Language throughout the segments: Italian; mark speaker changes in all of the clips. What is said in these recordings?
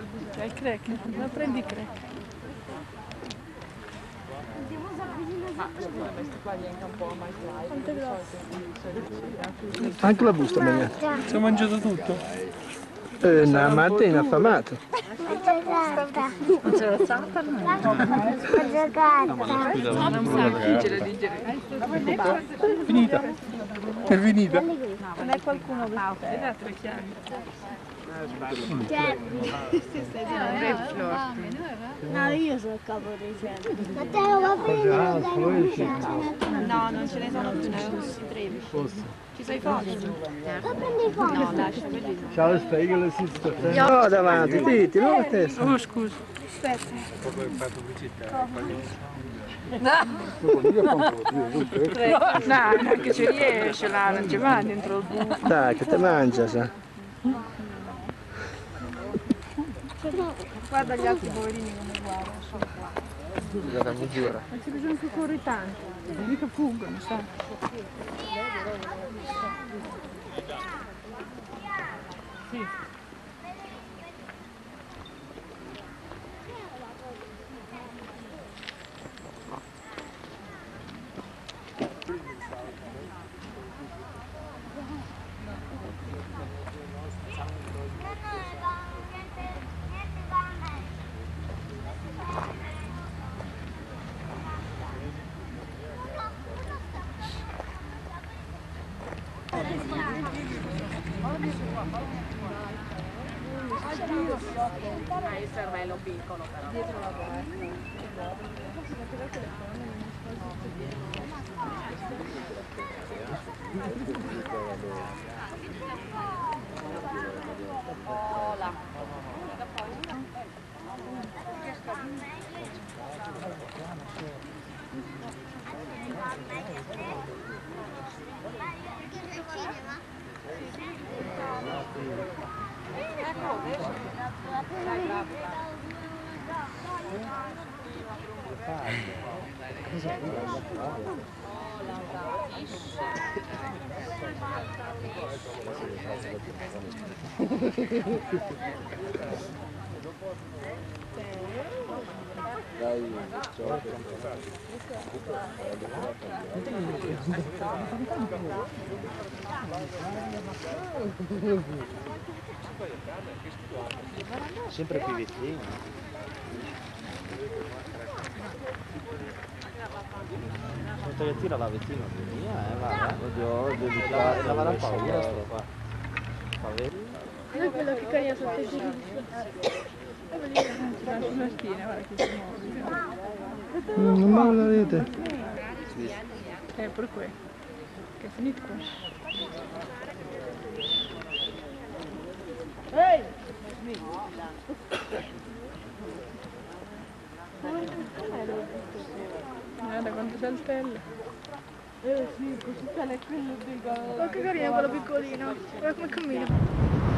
Speaker 1: C'è il crack, non prendi il crack.
Speaker 2: Scusa, questi qua diventa un po' mai slide.
Speaker 3: Anche la busta mangiata.
Speaker 1: Si è mangiato tutto?
Speaker 3: Una mattina affamato.
Speaker 1: Non c'è l'alzata? No. Non sa difficile digerire.
Speaker 3: Finita. È finita.
Speaker 1: Non è qualcuno che ha 3 chiavi.
Speaker 4: No, io sono il capo dei centri. Matteo, va bene.
Speaker 2: No, non ce ne sono più, ne avevo 13. Ci sono i fogli?
Speaker 4: Va prendi i fogli.
Speaker 2: No, lascia quelli.
Speaker 3: Ciao, spiegalo se no, davanti, diti, non la testa.
Speaker 1: Oh, scusa.
Speaker 4: Aspetta.
Speaker 1: No, neanche ci riesce là, non ci va dentro il buco.
Speaker 3: Dai, che te mangia, sa.
Speaker 1: Guarda gli altri poverini come guardano.
Speaker 3: La misura.
Speaker 1: Ma c'è bisogno che corri tanto, mica fuggono, sai. Sì.
Speaker 2: Il cervello piccolo però. Dietro la
Speaker 3: Sempre più vicino. Sento che tira la vicino, mia, va. Oddio, la vada paura sto qua. Fa vedere?
Speaker 4: Io quello che carica sotto i piedi.
Speaker 1: Sulla schiena, guarda che si muove.
Speaker 3: Non male la rete.
Speaker 1: Per quello. Che è finito qua.
Speaker 4: Ehi!
Speaker 1: Guarda quanto saltella.
Speaker 4: Sì, così è quello del galo. Ma che carino quello piccolino. Guarda come cammina.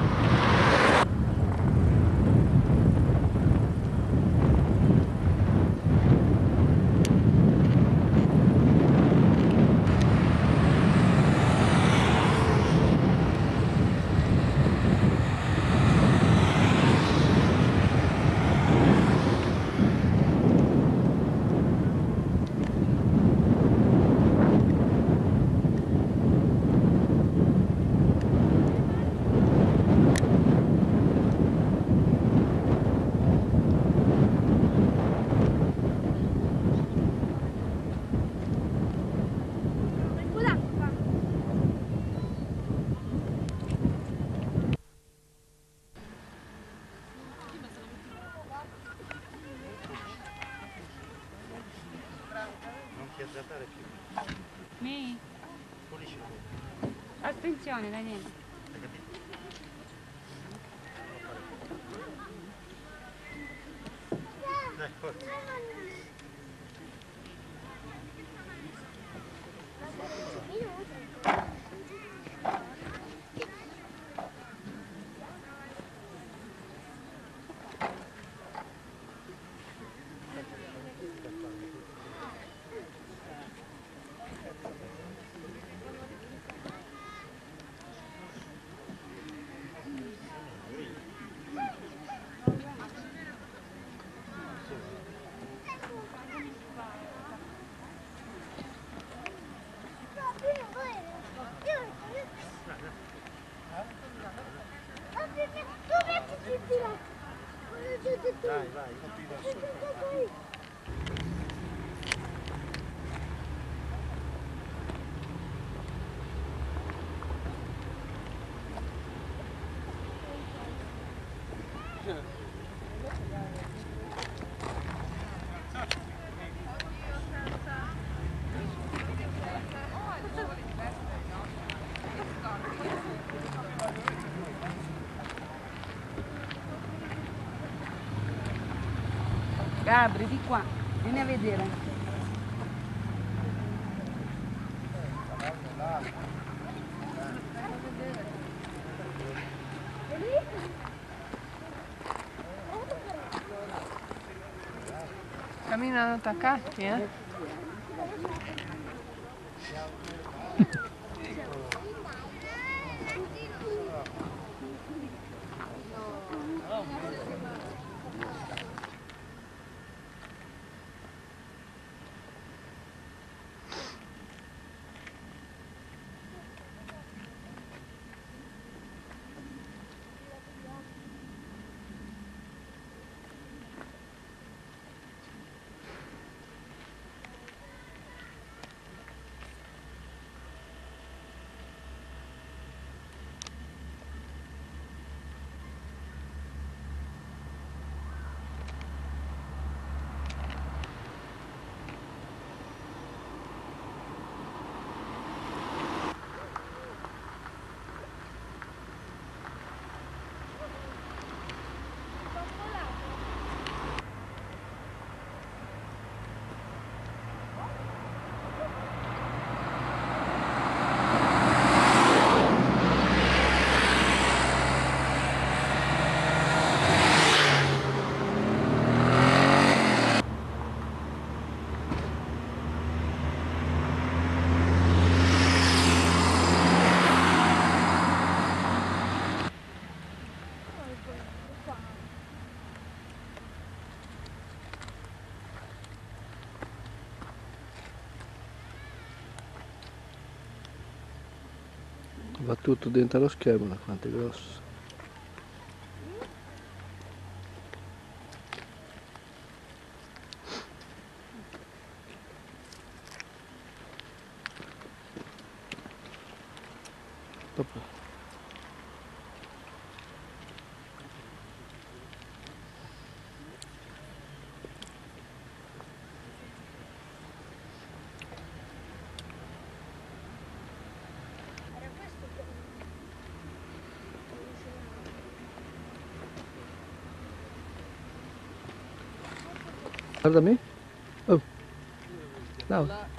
Speaker 5: Mi? Attenzione Daniele.
Speaker 3: Dai, forza. Vai, vai.
Speaker 6: Gabri, di qua, vieni a vedere.
Speaker 1: Camminano attaccati, eh?
Speaker 7: Va tutto dentro lo schermo, da quanto è grosso. Dopo. Guardami. Oh. No.